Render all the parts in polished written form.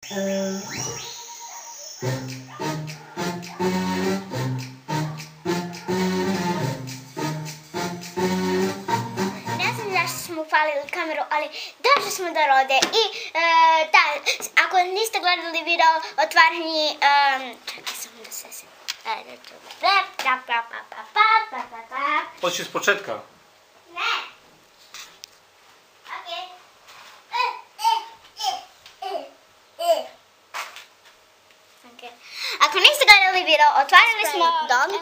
upalili kameru, ali došli smo do Rode i ako niste gledali video otvaranje, čekaj samo da se Hoćeš iz početka? Ne. Ako niste gledali video, otvarili smo dom.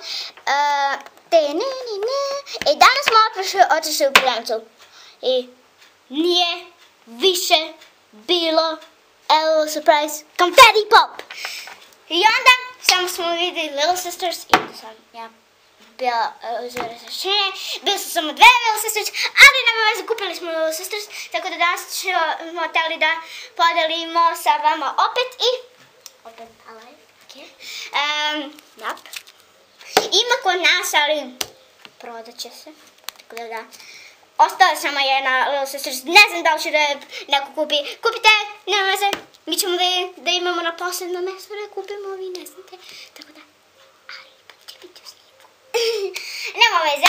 I danas smo otišli u Prijemcu. I nije više bilo LOL Surprise Confetti Pop. I onda samo smo vidjeli Little Sisters i onda sam ja bila uz razrešenje. Bili su samo dve Little Sisters, ali nema veze, kupili smo Little Sisters, tako da danas smo htjeli da podelimo sa vama opet i opet alive. Ima kod nas, ali prodat će se, tako da. Ostala samo jedna Little Sisters, ne znam da li će da neko kupi. Kupite, nema veze, mi ćemo da imamo na posebno mjesto da kupimo, vi ne znate, tako da, ali ipak će biti u snimku. Nema veze.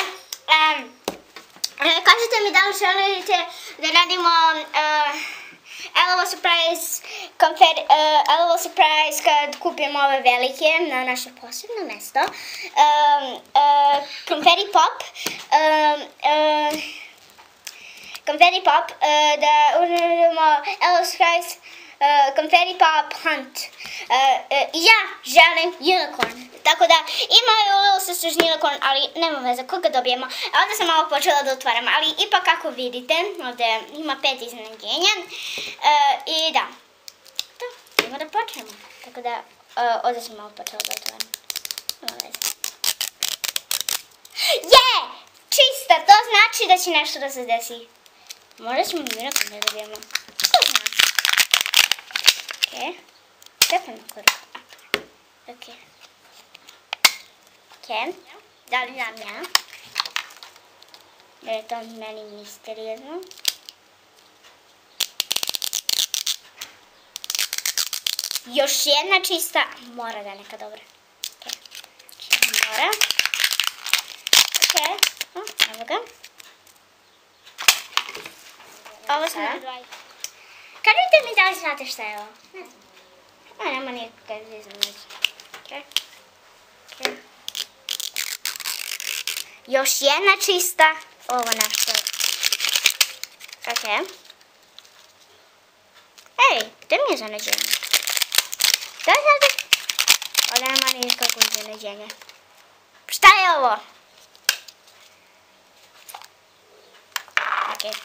Kažete mi da li želite da radimo LOL Surprise kad kupimo ove velike na naše posebno mjesto. Confetti Pop. Confetti Pop, da uradimo LOL Surprise Confetti Pop Hunt. Ja želim unicorn. Tako da imaju Little Sisters unicorn, ali nema veze koga dobijemo. Ovdje sam malo počela da otvaram, ali ipak kako vidite, ovdje ima 5 iznenađenja. I da, to, idemo da počnemo. Tako da, ovdje sam malo počela da otvaram. Nema veze. Je! Čista, to znači da će nešto da se desi. Možda ćemo unicorn da dobijemo. To znam. Ok. Stefano korak. Ok. Ok. Da li znam ja? Da je to meni misteriozno. Još jedna čista. Mora da je neka dobra. Ok. Mora. Ok. Evo ga. Ovo sam na kažite mi da li znate šta je ovo? Ne znam. Nema nikakve veze. Još jedna čista. Ovo nešto. Ok. Ej, gdje mi je zanađenje? Da li znate? Ovo nema nikakve zanađenje. Šta je ovo? Ok.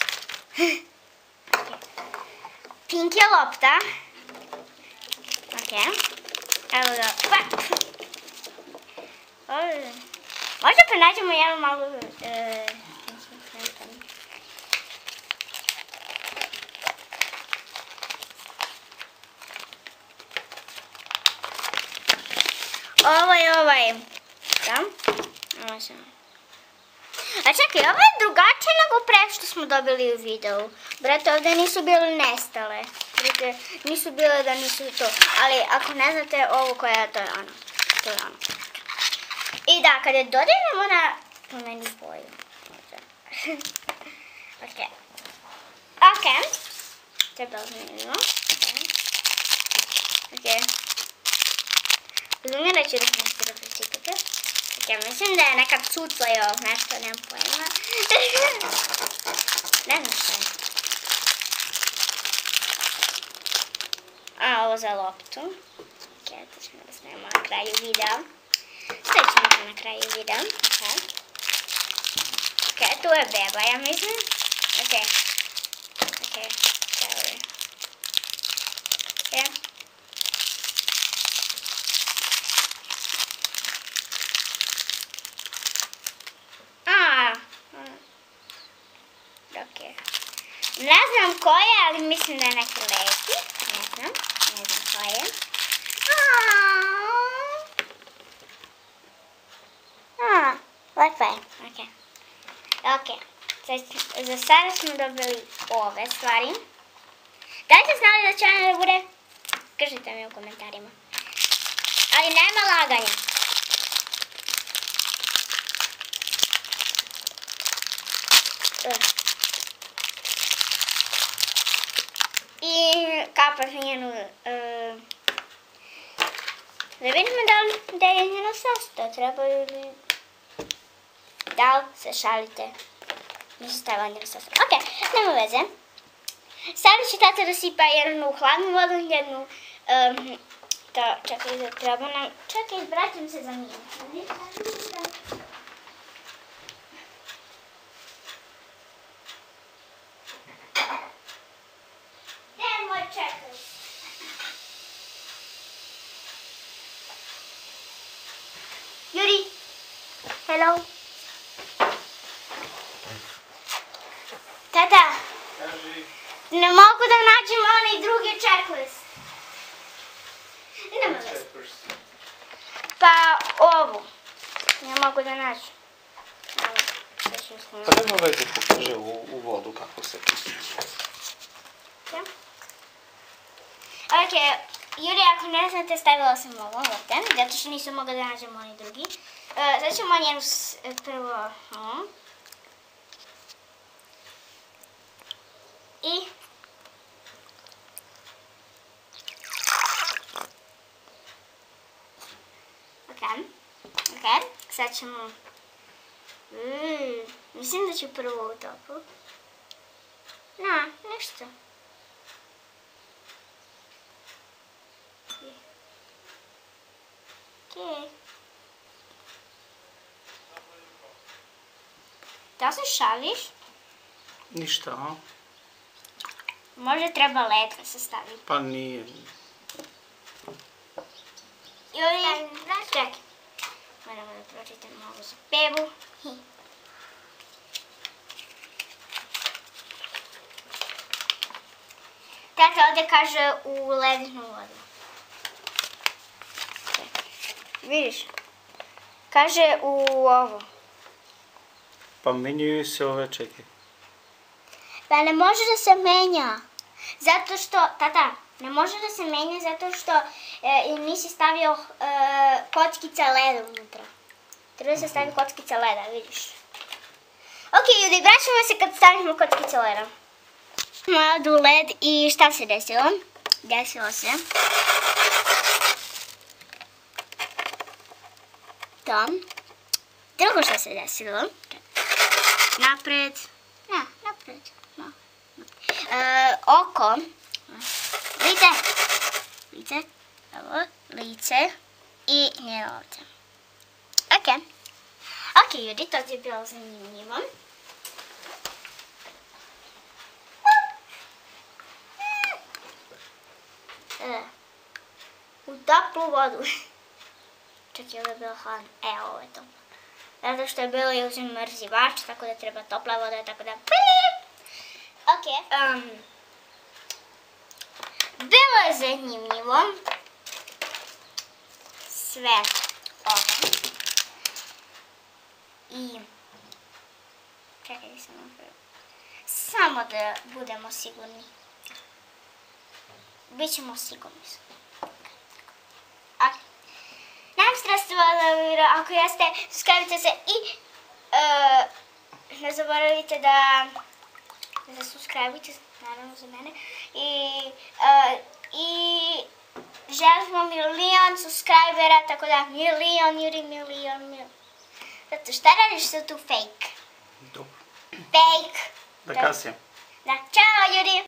Pink je lopta. Ok. Evo ga. Možda pronađemo jednu malu... Ovo je ovaj. Da? Ovo sam. A čekaj, ovo je drugačije nego pre što smo dobili u videu. Brate, ovdje nisu bile nestale. Brate, nisu bile da nisu to. Ali ako ne znate ovo koja je, to je ono. To je ono. I da, kada dodirnemo na promeni boju. Ok. Ok. Treba uzmenimo. Ok. Uzmenimo da ću da se nešto da pričekate. Ok, mislim da je neka cucla i ovog nešto, nemam pojma. Ne znam što je. A, ovo za loptu. Ok, to ćemo da snimamo na kraju videa. Sve ćemo to na kraju videa. Ok, tu je beba, ja mislim. Ok. Ok, evo je. Ok. Ne znam ko je, ali mislim da je neki leti. Ne znam ko je. Lepo je, ok. Ok, za sada smo dobili ove stvari. Da li ste znali da će ona da bude kažite mi u komentarima. Ali nema laganja. I kapa njenu... Da vidimo da je njeno sasto. Trebaju li... Da li se šalite? Nisam stavila njeno sasto. Ok, nema veze. Sada će tata da sipa jednu u hladnu vodu, jednu... Čekaj, treba nam... Čekaj, vraćam se za njim. Gdje je moj checklist? Juri! Hello! Tata! Ne mogu da nađem onaj drugi checklist. Nema veze. Pa ovu. Ne mogu da nađem. Pa nema veze, pokaže u vodu kako se piše. Ok, Juri, ako ne znate, stavila sam ovo ovdje, zato što nisam mogla da nađem onaj drugi. Sad ćemo njenu prvo... I... Ok, sad ćemo... Mislim da ću prvo u topu. Nešto. Ok. Da se šališ? Ništa, a? Možda treba led da se stavi. Pa nije. Juri, čekaj. Moramo da pročitamo ovo za Bebu. Tata ovdje kaže u ledenu vodu. Vidiš? Kaže u ovo. Pa menjaju se ove, čekaj. Pa ne može da se menja. Zato što, tata, ne može da se menja zato što nisi stavio kockica leda unutra. Treba da se stavi kockica leda, vidiš. Ok, ljudi, vraćamo se kad stavimo kockice leda. Mladu led i šta se desilo? Desilo se to. Drugo što se desilo. Napred. Napred. Oko. Lice. Evo, lice. I njeno ovdje. Ok, ljudi, to je bilo zanimljivo. U toplu vodu. Čak je ovo bilo hladno. Ovo je toplo. Zato što je bilo i uzim mrzivač, tako da treba topla voda, tako da... Ok. Bilo je zanimljivo. Sve ovo. I... Čekaj, samo da budemo sigurni. Bićemo sigurni. Ok. Nadam se da ste voljeli video. Ako jeste, subscribe se i ne zaboravite da subscribe-ite, naravno za mene. I želimo milion subscribera, tako da milion. Zato šta radiš sa tu fake? Dobro. Fake. Da kasnije. Da, čao ljudi!